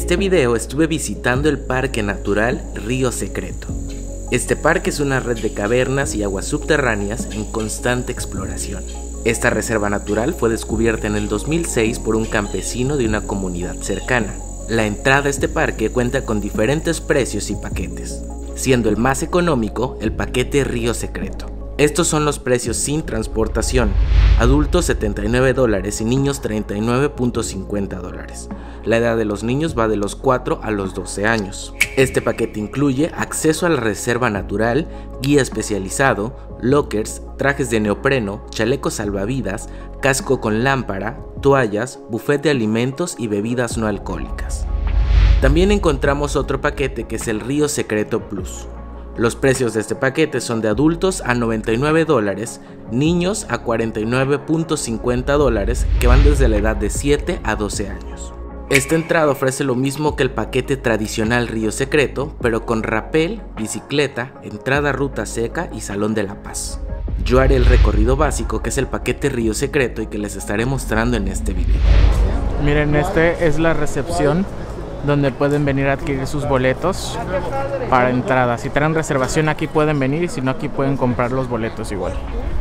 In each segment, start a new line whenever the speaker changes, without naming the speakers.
este video estuve visitando el Parque Natural Río Secreto. Este parque es una red de cavernas y aguas subterráneas en constante exploración. Esta reserva natural fue descubierta en el 2006 por un campesino de una comunidad cercana. La entrada a este parque cuenta con diferentes precios y paquetes, siendo el más económico el paquete Río Secreto. Estos son los precios sin transportación: adultos $79 y niños $39.50. La edad de los niños va de los 4 a los 12 años. Este paquete incluye acceso a la reserva natural, guía especializado, lockers, trajes de neopreno, chalecos salvavidas, casco con lámpara, toallas, buffet de alimentos y bebidas no alcohólicas. También encontramos otro paquete que es el Río Secreto Plus. Los precios de este paquete son de adultos a $99, niños a $49.50, que van desde la edad de 7 a 12 años. Esta entrada ofrece lo mismo que el paquete tradicional Río Secreto, pero con rapel, bicicleta, entrada a ruta seca y salón de la paz. Yo haré el recorrido básico, que es el paquete Río Secreto y que les estaré mostrando en este video.
Miren, este es la recepción donde pueden venir a adquirir sus boletos para entrada. Si traen reservación aquí pueden venir, y si no aquí pueden comprar los boletos igual.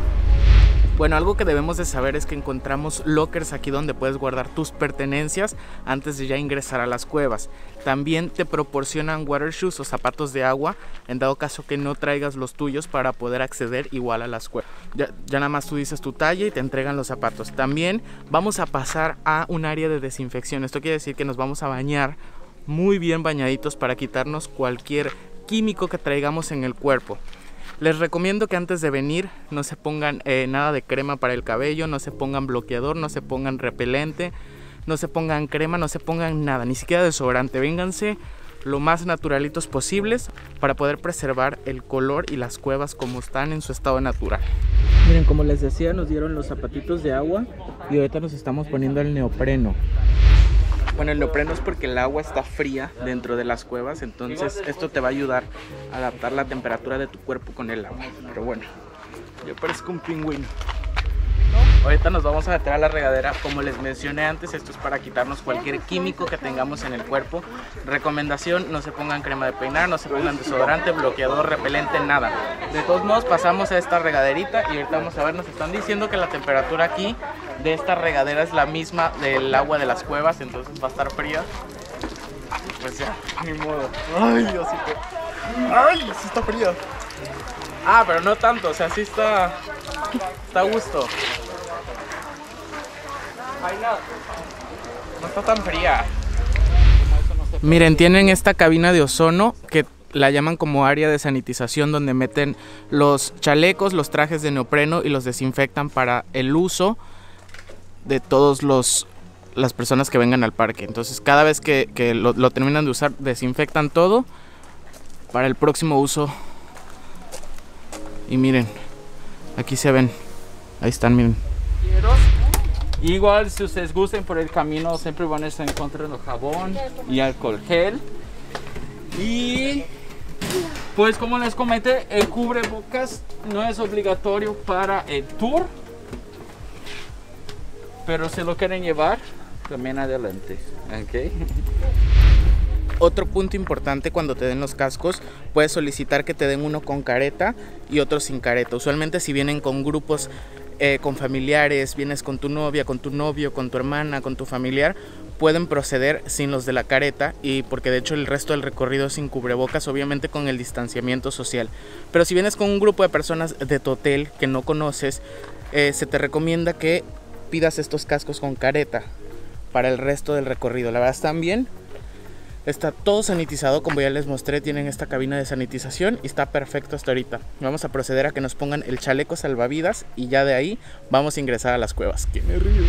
Bueno, algo que debemos de saber es que encontramos lockers aquí donde puedes guardar tus pertenencias antes de ya ingresar a las cuevas. También te proporcionan water shoes o zapatos de agua en dado caso que no traigas los tuyos para poder acceder igual a las cuevas. Ya nada más tú dices tu talla y te entregan los zapatos. También vamos a pasar a un área de desinfección. Esto quiere decir que nos vamos a bañar muy bien bañaditos para quitarnos cualquier químico que traigamos en el cuerpo. Les recomiendo que antes de venir no se pongan nada de crema para el cabello, no se pongan bloqueador, no se pongan repelente, no se pongan crema, no se pongan nada, ni siquiera desodorante. Vénganse lo más naturalitos posibles para poder preservar el color y las cuevas como están en su estado natural. Miren, como les decía, nos dieron los zapatitos de agua y ahorita nos estamos poniendo el neopreno. Bueno, el neopreno es porque el agua está fría dentro de las cuevas, entonces esto te va a ayudar a adaptar la temperatura de tu cuerpo con el agua. Pero bueno, yo parezco un pingüino. Ahorita nos vamos a meter a la regadera. Como les mencioné antes, esto es para quitarnos cualquier químico que tengamos en el cuerpo. Recomendación: no se pongan crema de peinar, no se pongan desodorante, bloqueador, repelente, nada. De todos modos, pasamos a esta regaderita y ahorita vamos a ver. Nos están diciendo que la temperatura aquí de esta regadera es la misma del agua de las cuevas, entonces va a estar fría. Pues ya, ni modo. Ay, Diosito. Ay, sí está fría. Ah, pero no tanto, o sea, sí está a gusto. No está tan fría. Miren, tienen esta cabina de ozono que la llaman como área de sanitización, donde meten los chalecos, los trajes de neopreno y los desinfectan para el uso de todos las personas que vengan al parque. Entonces cada vez que lo terminan de usar, desinfectan todo para el próximo uso. Y miren, aquí se ven, ahí están, miren. Igual, si ustedes gusten, por el camino siempre van a estar encontrando jabón y alcohol gel. Y pues, como les comenté, el cubrebocas no es obligatorio para el tour, pero si lo quieren llevar, también adelante. Okay. Otro punto importante: cuando te den los cascos, puedes solicitar que te den uno con careta y otro sin careta. Usualmente, si vienen con grupos, con familiares, vienes con tu novia, con tu novio, con tu hermana, con tu familiar, pueden proceder sin los de la careta, y porque de hecho el resto del recorrido es sin cubrebocas, obviamente con el distanciamiento social. Pero si vienes con un grupo de personas de tu hotel que no conoces, se te recomienda que pidas estos cascos con careta para el resto del recorrido. La verdad, están bien. Está todo sanitizado, como ya les mostré. Tienen esta cabina de sanitización y está perfecto hasta ahorita. Vamos a proceder a que nos pongan el chaleco salvavidas y ya de ahí vamos a ingresar a las cuevas. ¡Qué me río!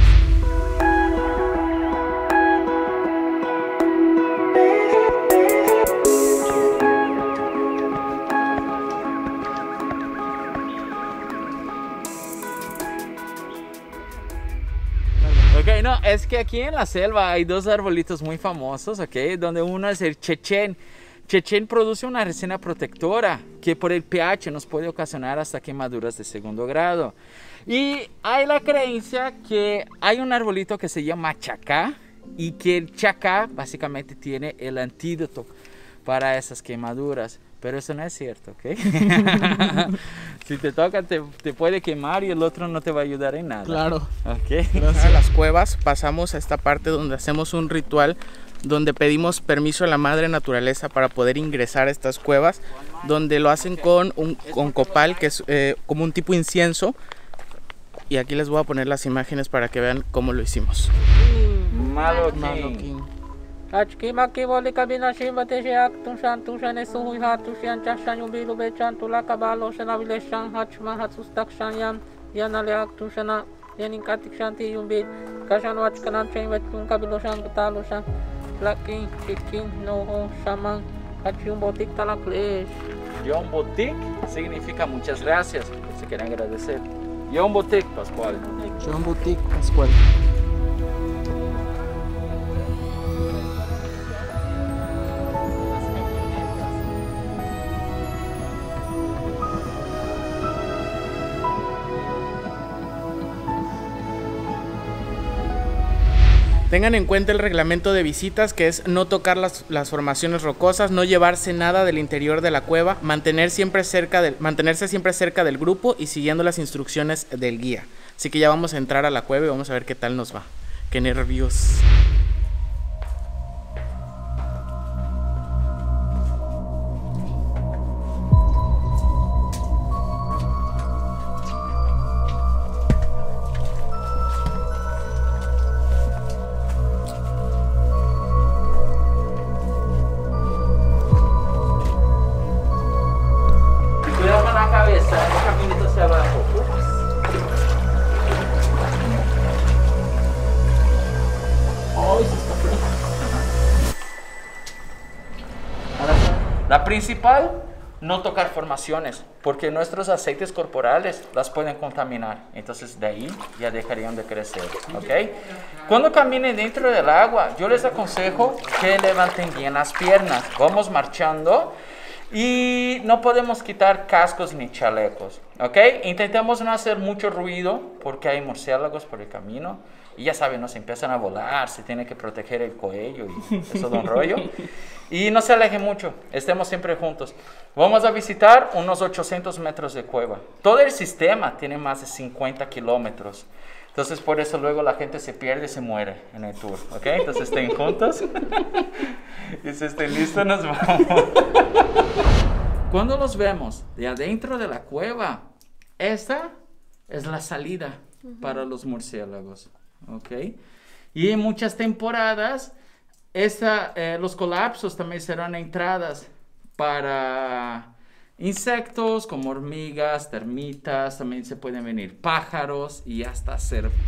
Ok, no, es que aquí en la selva hay dos arbolitos muy famosos, ok, donde uno es el chechen. Chechen produce una resina protectora que por el pH nos puede ocasionar hasta quemaduras de segundo grado. Y hay la creencia que hay un arbolito que se llama chacá
y que el chacá básicamente tiene el antídoto para esas quemaduras. Pero eso no es cierto, ¿ok? Si te toca, te puede quemar y el otro no te va a ayudar en nada.
Claro.
¿Ok?
Gracias. A las cuevas pasamos a esta parte donde hacemos un ritual, donde pedimos permiso a la madre naturaleza para poder ingresar a estas cuevas, donde lo hacen con copal, que es como un tipo incienso. Y aquí les voy a poner las imágenes para que vean cómo lo hicimos.
Maloquín.
Achkimaki wali kabina shimba teje aktum shantu shane suhui hatu shian chashan yubilu bechantu la kabalo shana vile shan hachma hatsustak shanyam yanale aktum shana yanin katik shanti yumbil kashan wachkanam chen wachkun kabilo shan gutalo shan lakin chikin noho shaman hachumbotik talaklesh.
Yombotik significa muchas gracias, se quieren agradecer. Yombotik, Pascual.
Yombotik, Pascual. Tengan en cuenta el reglamento de visitas, que es no tocar las formaciones rocosas, no llevarse nada del interior de la cueva, mantenerse siempre cerca del grupo y siguiendo las instrucciones del guía. Así que ya vamos a entrar a la cueva y vamos a ver qué tal nos va. ¡Qué nervios!
La principal, no tocar formaciones, porque nuestros aceites corporales las pueden contaminar. Entonces de ahí ya dejarían de crecer, ¿ok? Cuando caminen dentro del agua, yo les aconsejo que levanten bien las piernas. Vamos marchando y no podemos quitar cascos ni chalecos, ¿ok? Intentemos no hacer mucho ruido porque hay murciélagos por el camino. Y ya saben, ¿no? Se empiezan a volar, se tiene que proteger el cuello y eso da un rollo. Y no se alejen mucho, estemos siempre juntos. Vamos a visitar unos 800 metros de cueva. Todo el sistema tiene más de 50 kilómetros. Entonces por eso luego la gente se pierde y se muere en el tour, ¿ok? Entonces estén juntos. Y si estén listos, nos vamos. Cuando los vemos de adentro de la cueva, esta es la salida para los murciélagos. Okay. Y en muchas temporadas los colapsos también serán entradas para insectos como hormigas, termitas, también se pueden venir pájaros y hasta serpientes.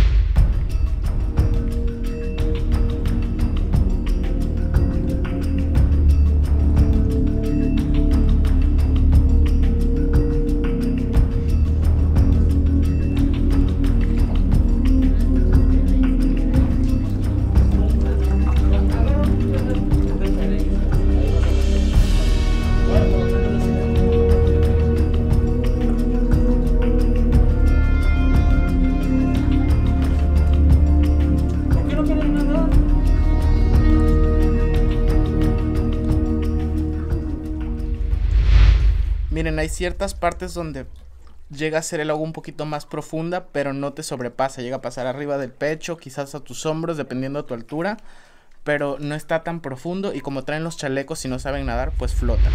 Miren, hay ciertas partes donde llega a ser el agua un poquito más profunda, pero no te sobrepasa. Llega a pasar arriba del pecho, quizás a tus hombros, dependiendo de tu altura, pero no está tan profundo y como traen los chalecos y no saben nadar, pues flotan.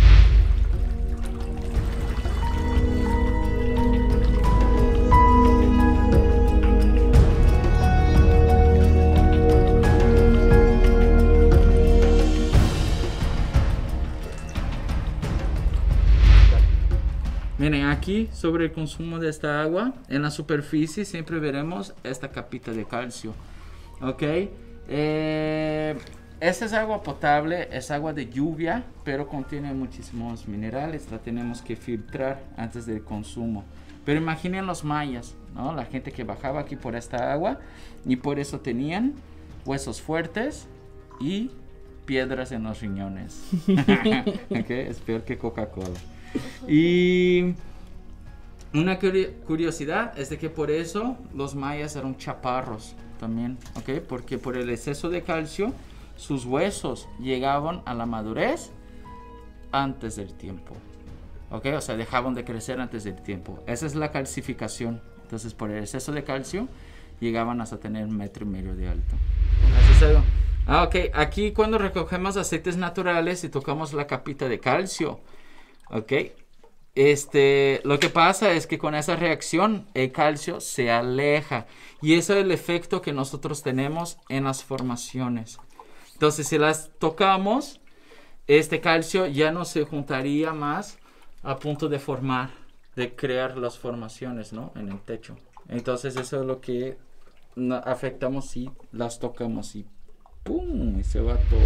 Miren, aquí sobre el consumo de esta agua, en la superficie siempre veremos esta capita de calcio, ¿ok? Esta es agua potable, es agua de lluvia, pero contiene muchísimos minerales, la tenemos que filtrar antes del consumo. Pero imaginen los mayas, ¿no? La gente que bajaba aquí por esta agua y por eso tenían huesos fuertes y piedras en los riñones. ¿Okay? Es peor que Coca-Cola. Y Una curiosidad es de que por eso los mayas eran chaparros también, ¿ok? Porque por el exceso de calcio, sus huesos llegaban a la madurez antes del tiempo, ¿ok? O sea, dejaban de crecer antes del tiempo. Esa es la calcificación. Entonces, por el exceso de calcio, llegaban hasta tener 1,5 metros de alto. Ok. Aquí cuando recogemos aceites naturales y tocamos la capita de calcio, ¿ok? Lo que pasa es que con esa reacción el calcio se aleja y ese es el efecto que nosotros tenemos en las formaciones. Entonces si las tocamos, este calcio ya no se juntaría más a punto de formar, de crear las formaciones, ¿no? En el techo. Entonces eso es lo que afectamos si las tocamos y ¡pum! Y se va todo.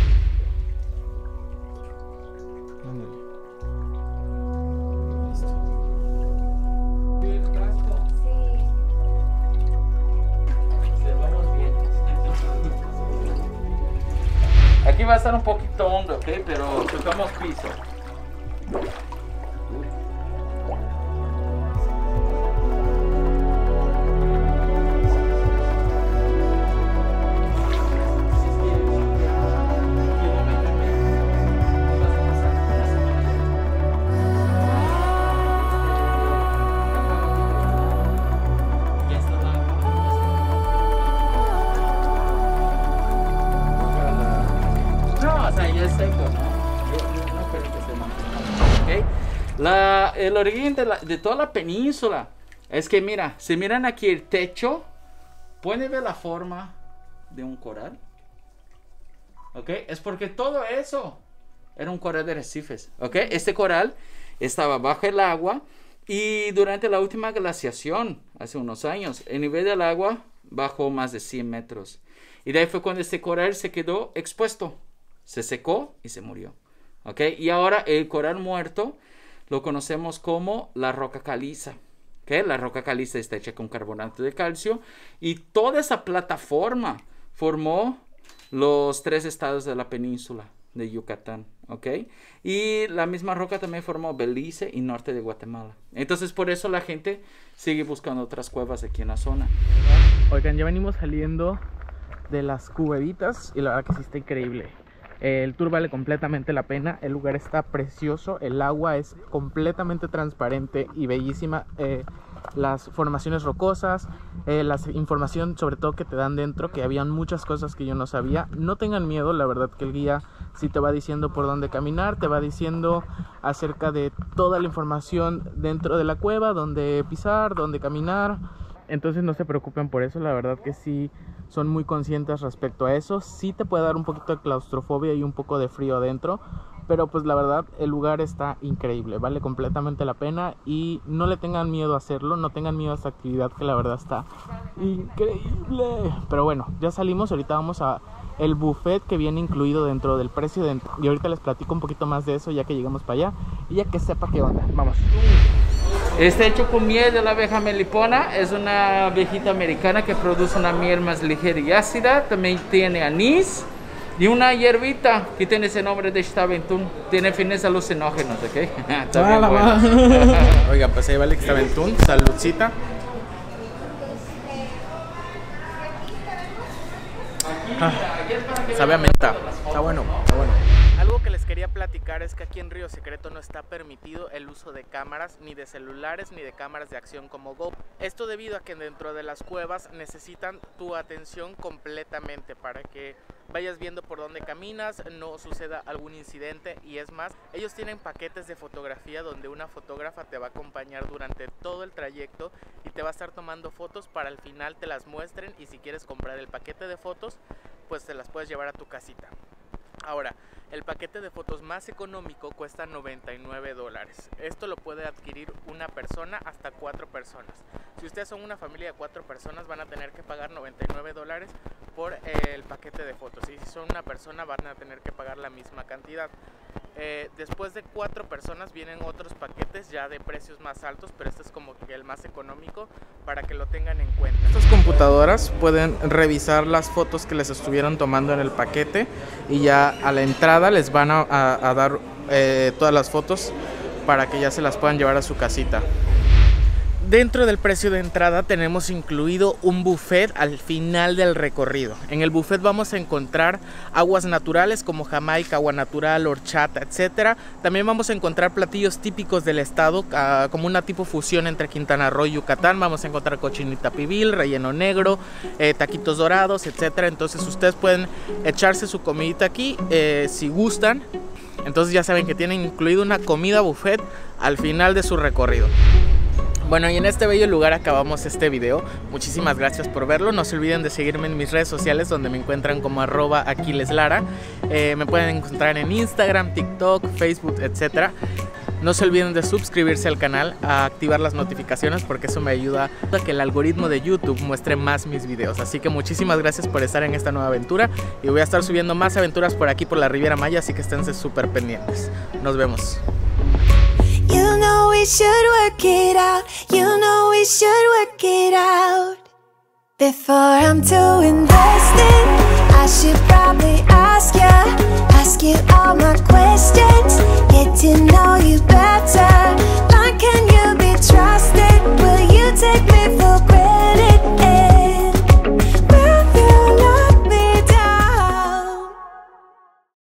Aquí va a estar un poquito hondo, ¿ok? Pero tocamos piso. El origen de toda la península es que, mira, si miran aquí el techo, ¿pueden ver la forma de un coral? ¿Ok? Es porque todo eso era un coral de arrecifes. ¿Ok? Este coral estaba bajo el agua y durante la última glaciación, hace unos años, el nivel del agua bajó más de 100 metros. Y de ahí fue cuando este coral se quedó expuesto. Se secó y se murió. ¿Ok? Y ahora el coral muerto lo conocemos como la roca caliza. ¿Okay? La roca caliza está hecha con carbonato de calcio y toda esa plataforma formó los 3 estados de la península de Yucatán. ¿Okay? Y la misma roca también formó Belice y norte de Guatemala. Entonces por eso la gente sigue buscando otras cuevas aquí en la zona.
Oigan, ya venimos saliendo de las cuevitas y la verdad que sí está increíble. El tour vale completamente la pena, el lugar está precioso, el agua es completamente transparente y bellísima, las formaciones rocosas, la información sobre todo que te dan dentro, que habían muchas cosas que yo no sabía. No tengan miedo, la verdad que el guía sí te va diciendo por dónde caminar, te va diciendo acerca de toda la información dentro de la cueva, dónde pisar, dónde caminar. Entonces no se preocupen por eso, la verdad que sí son muy conscientes respecto a eso. Sí te puede dar un poquito de claustrofobia y un poco de frío adentro, pero pues la verdad el lugar está increíble, vale completamente la pena y no le tengan miedo a hacerlo, no tengan miedo a esta actividad que la verdad está increíble. Pero bueno, ya salimos, ahorita vamos a el buffet que viene incluido dentro del precio y ahorita les platico un poquito más de eso ya que llegamos para allá y ya que sepa qué onda. Vamos.
Está hecho con miel de la abeja melipona, es una abejita americana que produce una miel más ligera y ácida, también tiene anís y una hierbita que tiene ese nombre de Xtaventún, tiene fines alucinógenos, ¿ok? Está bien bueno.
Oiga, pues ahí va el Xtaventún, saludcita. Sabe a menta, está bueno, está bueno. Algo que les quería platicar es que aquí en Río Secreto no está permitido el uso de cámaras, ni de celulares, ni de cámaras de acción como GoPro. Esto debido a que dentro de las cuevas necesitan tu atención completamente para que vayas viendo por dónde caminas, no suceda algún incidente y es más, ellos tienen paquetes de fotografía donde una fotógrafa te va a acompañar durante todo el trayecto y te va a estar tomando fotos para al final te las muestren y si quieres comprar el paquete de fotos, pues te las puedes llevar a tu casita. Ahora, el paquete de fotos más económico cuesta $99. Esto lo puede adquirir una persona hasta 4 personas. Si ustedes son una familia de 4 personas van a tener que pagar $99 por el paquete de fotos. Y si son una persona van a tener que pagar la misma cantidad. Después de 4 personas vienen otros paquetes ya de precios más altos, pero este es como que el más económico para que lo tengan en cuenta. Estas computadoras pueden revisar las fotos que les estuvieron tomando en el paquete y ya a la entrada les van a dar todas las fotos para que ya se las puedan llevar a su casita. Dentro del precio de entrada tenemos incluido un buffet al final del recorrido. En el buffet vamos a encontrar aguas naturales como Jamaica, agua natural, horchata, etc. También vamos a encontrar platillos típicos del estado, como una tipo fusión entre Quintana Roo y Yucatán. Vamos a encontrar cochinita pibil, relleno negro, taquitos dorados, etc. Entonces ustedes pueden echarse su comidita aquí si gustan. Entonces ya saben que tienen incluido una comida buffet al final de su recorrido. Bueno, y en este bello lugar acabamos este video. Muchísimas gracias por verlo. No se olviden de seguirme en mis redes sociales, donde me encuentran como @AquilesLara. Me pueden encontrar en Instagram, TikTok, Facebook, etc. No se olviden de suscribirse al canal, a activar las notificaciones, porque eso me ayuda a que el algoritmo de YouTube muestre más mis videos. Así que muchísimas gracias por estar en esta nueva aventura, y voy a estar subiendo más aventuras por aquí por la Riviera Maya, así que esténse súper pendientes. Nos vemos.
You know we should work it out. You know we should work it out. Before I'm too invested, I should probably ask you all my questions. Get to know you better.